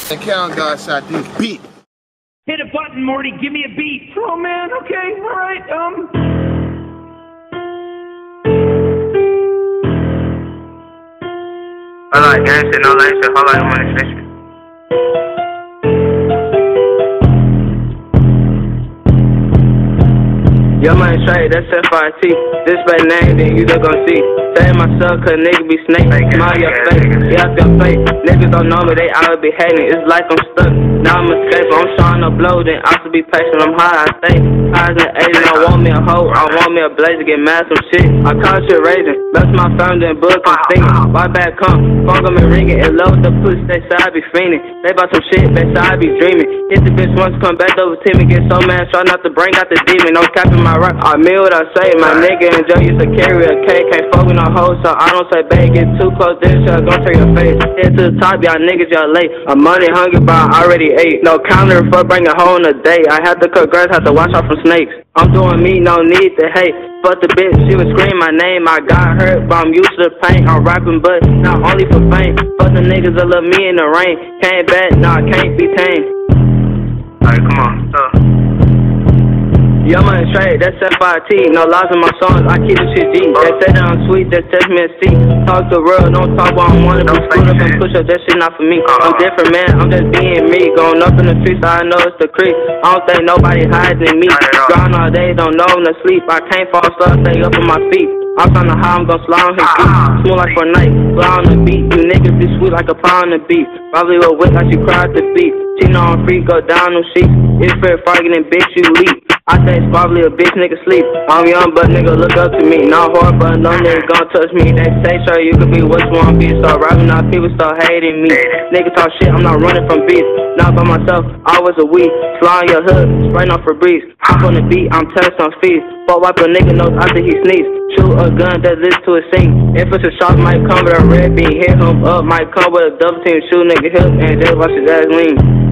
The count God shot this beat. Hit a button, Morty. Give me a beat. Oh man. Okay. All right. I like gang shit, no lame shit. I like money shit. Your money straight, that's FIT. This bad name, then you just gon' see. Say myself, cause nigga be snake. Smile your face, get off your face. Niggas don't know me, they all be hating. It's like I'm stuck, now I'm escaping. I'm trying to blow, then I should be patient. I'm high, I stay. High as an agent, I want me a hoe. I want me a blazer, get mad some shit. I call shit raising. Bless my family, then book and singing. Why back come? Phone got me ringing. It low with the pussy, they say I be fiending. They bout some shit, they say I be dreaming. Hit the bitch once, come back over to me. Get so mad, try not to bring out the demon. No capping my rock. I mean what I say, my nigga and Joe used to carry a K. Can't fuck with no hoes, so I don't say babe. Get too close, this shit gon' turn your face. Head to the top, y'all niggas, y'all late. I'm money hungry, but I already ate. No counter for bring a hoe in a day. I had to cut grass, had to watch out from snakes. I'm doing me, no need to hate. Fuck the bitch, she was scream my name. I got hurt, but I'm used to the pain. I'm rapping, but not only for fame. Fuck the niggas that love me in the rain. Can't bet, nah, can't be tamed. Alright, come on, Your money straight, that's FIT. No lies in my songs, I keep the shit deep. They say that I'm sweet, just test me a seat. Talk to the world, don't talk what I wanna be. Screwed up and push up, that shit not for me. I'm different, man, I'm just being me. Going up in the streets, I know it's the creek. I don't think nobody hiding me. Grind all day, don't know when to sleep. I can't fall asleep, stay up on my feet. I'm trying to high, I'm gon' slide on his feet. Smooth like Fortnite, fly on the beat. You niggas be sweet like a pie on the beat. Probably will whip like she cried the beat. She know I'm free, go down them sheets. It's fair fighting and bitch, you leap. I say it's probably a bitch nigga sleep. I'm young, but nigga look up to me. Not hard, but no nigga gon' touch me. They say sure you could be what you wanna be. Start rapping out, people start hating me. Nigga talk shit, I'm not running from beats. Not by myself, I was a weed. Fly on your hood, spraying off Febreze. Hop on the beat, I'm telling some fees. But wipe a nigga nose after he sneeze. Shoot a gun that listen to it sing. If it's a shot, might come with a red beam. Hit him up, might come with a double team. Shoot nigga hip and just watch his ass lean.